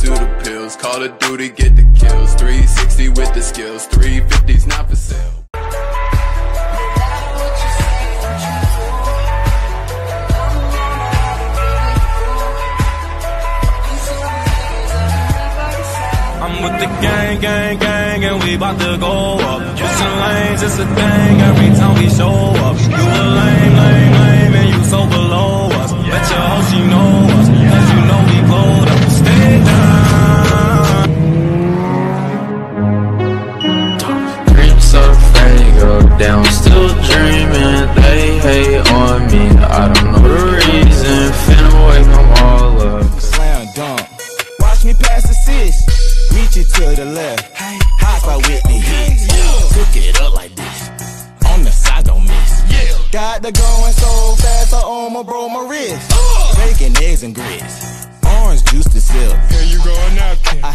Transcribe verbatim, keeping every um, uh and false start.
to the pills. Call of Duty, get the kills. three sixty with the skills. three fifty's not for sale. I'm with the gang, gang, gang, and we bout to go up. Switching lanes, it's a thing every time we show up. You a lame, lame, lame, and you so below us. Bet your hoe she know us, cause you know we glowed up. Stay down. Dreams so fake, go down, still dreaming. They hate on me, I don't know the reason. Finna wake them all up. Slam dunk, watch me pass the sis. Reach it to the left, high spot with the hits. Cook it up like this, on the side don't miss. Got the going so fast, I almost broke my wrist. Bacon, eggs, and grits, orange juice to sip. Here you go a napkin.